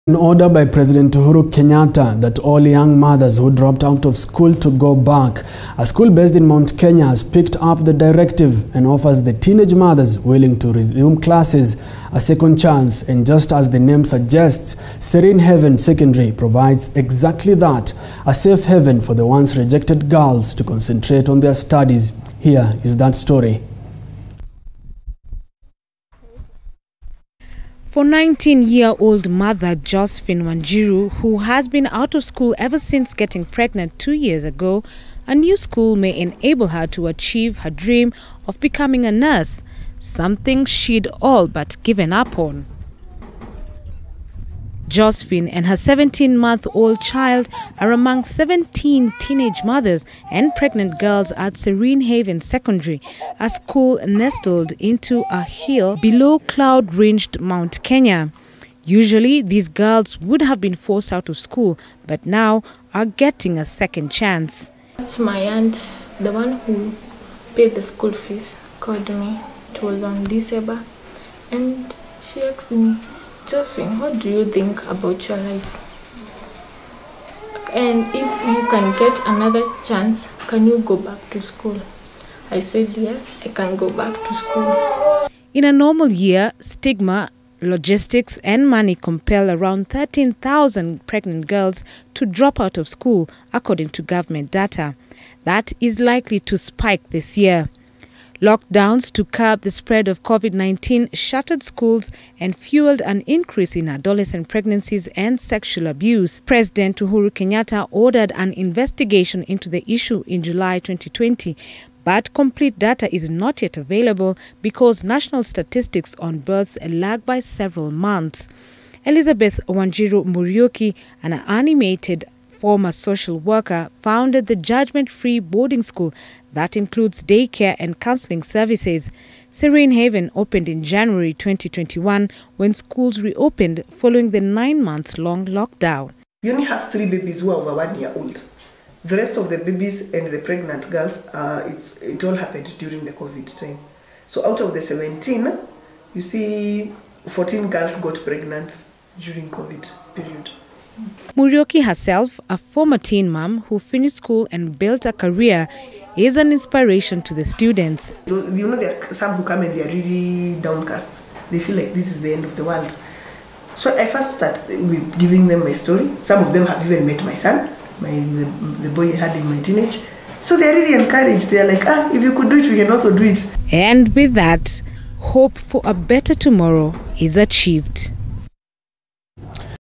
An order by President Uhuru Kenyatta that all young mothers who dropped out of school to go back. A school based in Mount Kenya has picked up the directive and offers the teenage mothers willing to resume classes a second chance. And just as the name suggests, Serene Haven Secondary provides exactly that, a safe haven for the once rejected girls to concentrate on their studies. Here is that story. For 19-year-old mother Josephine Wanjiru, who has been out of school ever since getting pregnant 2 years ago, a new school may enable her to achieve her dream of becoming a nurse, something she'd all but given up on. Josephine and her 17-month-old child are among 17 teenage mothers and pregnant girls at Serene Haven Secondary, a school nestled into a hill below cloud-ringed Mount Kenya. Usually, these girls would have been forced out of school, but now are getting a second chance. That's my aunt, the one who paid the school fees, called me. It was on December, and she asked me, "Josephine, what do you think about your life? And if you can get another chance, can you go back to school?" I said, "Yes, I can go back to school." In a normal year, stigma, logistics and money compel around 13,000 pregnant girls to drop out of school, according to government data. That is likely to spike this year. Lockdowns to curb the spread of COVID-19 shuttered schools and fueled an increase in adolescent pregnancies and sexual abuse. President Uhuru Kenyatta ordered an investigation into the issue in July 2020, but complete data is not yet available because national statistics on births lag by several months. Elizabeth Wanjiru Muriuki, an animated former social worker, founded the judgment-free boarding school that includes daycare and counseling services. Serene Haven opened in January 2021 when schools reopened following the 9-month-long lockdown. We only have 3 babies who are over 1 year old. The rest of the babies and the pregnant girls, it all happened during the COVID time. So out of the 17, you see 14 girls got pregnant during COVID period. Murioki herself, a former teen mom who finished school and built a career, is an inspiration to the students. You know, there are some who come and they are really downcast. They feel like this is the end of the world. So I first start with giving them my story. Some of them have even met my son, the boy I had in my teenage. So they are really encouraged. They are like, if you could do it, we can also do it. And with that, hope for a better tomorrow is achieved.